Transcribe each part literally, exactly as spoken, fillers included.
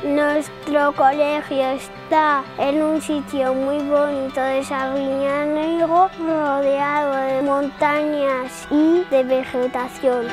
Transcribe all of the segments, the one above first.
Nuestro colegio está en un sitio muy bonito de Sabiñánigo, rodeado de montañas y de vegetación.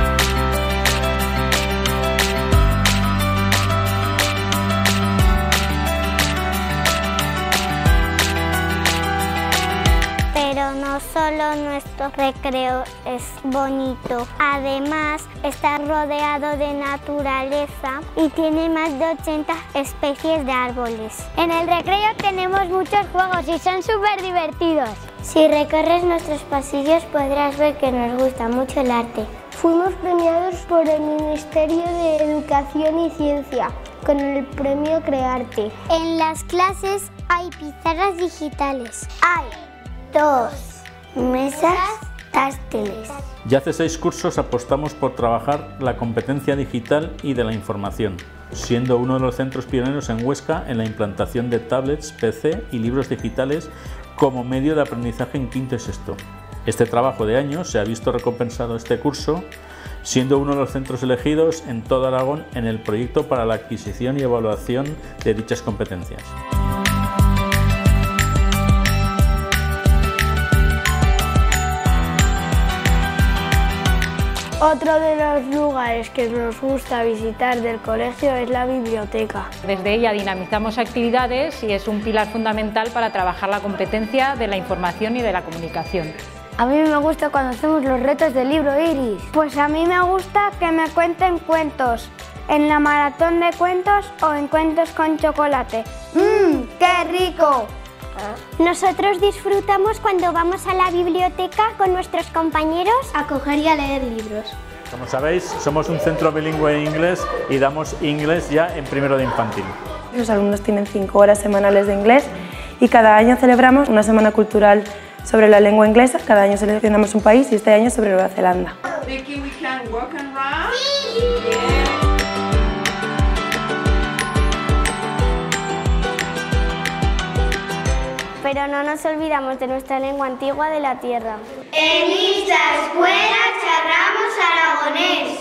Pero no solo nuestro recreo es bonito, además está rodeado de naturaleza y tiene más de ochenta especies de árboles. En el recreo tenemos muchos juegos y son súper divertidos. Si recorres nuestros pasillos podrás ver que nos gusta mucho el arte. Fuimos premiados por el Ministerio de Educación y Ciencia con el premio Crearte. En las clases hay pizarras digitales. Hay dos mesas táctiles. Ya hace seis cursos apostamos por trabajar la competencia digital y de la información, siendo uno de los centros pioneros en Huesca en la implantación de tablets, P C y libros digitales como medio de aprendizaje en quinto y sexto. Este trabajo de años se ha visto recompensado este curso, siendo uno de los centros elegidos en todo Aragón en el proyecto para la adquisición y evaluación de dichas competencias. Otro de los lugares que nos gusta visitar del colegio es la biblioteca. Desde ella dinamizamos actividades y es un pilar fundamental para trabajar la competencia de la información y de la comunicación. A mí me gusta cuando hacemos los retos del libro Iris. Pues a mí me gusta que me cuenten cuentos, en la maratón de cuentos o en cuentos con chocolate. ¡Mmm, qué rico! Nosotros disfrutamos cuando vamos a la biblioteca con nuestros compañeros a coger y a leer libros. Como sabéis, somos un centro bilingüe en inglés y damos inglés ya en primero de infantil. Los alumnos tienen cinco horas semanales de inglés y cada año celebramos una semana cultural sobre la lengua inglesa. Cada año seleccionamos un país y este año sobre Nueva Zelanda. Pero no nos olvidamos de nuestra lengua antigua de la tierra. En esta escuela charramos aragonés.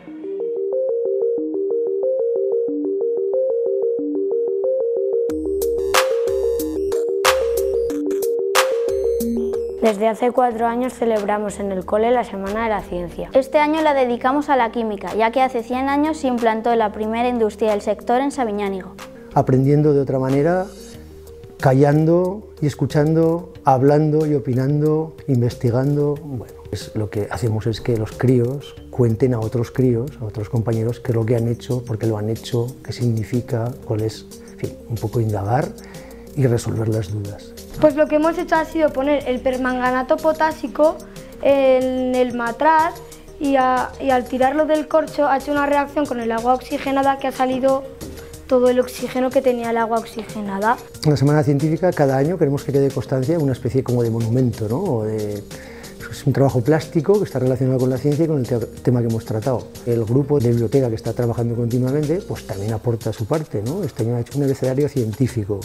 Desde hace cuatro años celebramos en el cole la Semana de la Ciencia. Este año la dedicamos a la química, ya que hace cien años se implantó la primera industria del sector en Sabiñánigo. Aprendiendo de otra manera, callando y escuchando, hablando y opinando, investigando. Bueno, pues lo que hacemos es que los críos cuenten a otros críos, a otros compañeros, qué es lo que han hecho, por qué lo han hecho, qué significa, cuál es, en fin, un poco indagar y resolver las dudas. Pues lo que hemos hecho ha sido poner el permanganato potásico en el matraz y, a, y al tirarlo del corcho ha hecho una reacción con el agua oxigenada que ha salido todo el oxígeno que tenía el agua oxigenada. En la Semana Científica cada año queremos que quede constancia una especie como de monumento, ¿no? O de, es un trabajo plástico que está relacionado con la ciencia y con el te tema que hemos tratado. El grupo de biblioteca que está trabajando continuamente pues también aporta su parte, ¿no? Este año ha hecho un abecedario científico.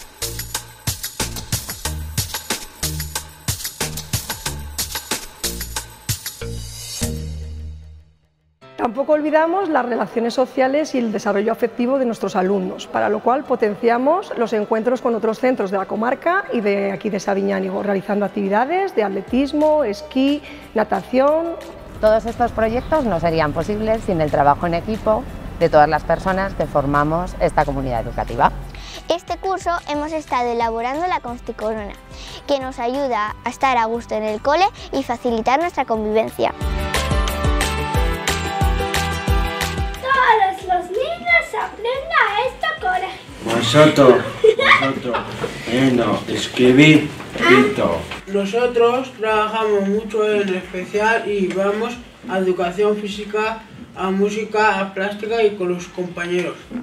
Tampoco olvidamos las relaciones sociales y el desarrollo afectivo de nuestros alumnos, para lo cual potenciamos los encuentros con otros centros de la comarca y de aquí de Sabiñánigo, realizando actividades de atletismo, esquí, natación. Todos estos proyectos no serían posibles sin el trabajo en equipo de todas las personas que formamos esta comunidad educativa. Este curso hemos estado elaborando la Consticorona, que nos ayuda a estar a gusto en el cole y facilitar nuestra convivencia. Todos los niños aprenden a este colegio. Nosotros, nosotros, bueno, escribir, escrito. Nosotros trabajamos mucho en especial y vamos a educación física, a música, a plástica y con los compañeros.